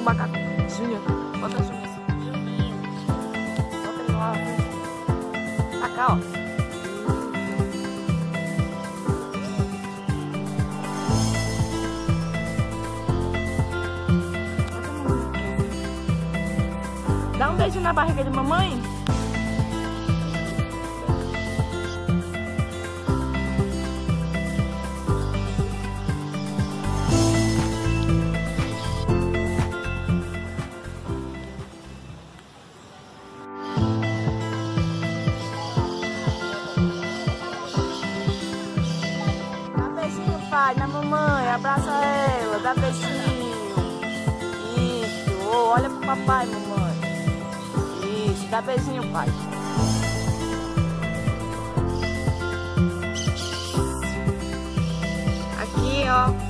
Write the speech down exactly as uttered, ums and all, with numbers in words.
macaco. Júnior, bota Júnior. Bota ele lá. Pra cá, ó. Dá um beijo na barriga de mamãe. Pai, na mamãe, abraça ela, dá beijinho. Isso, oh, olha pro papai, mamãe. Isso, dá beijinho, pai. Aqui, ó.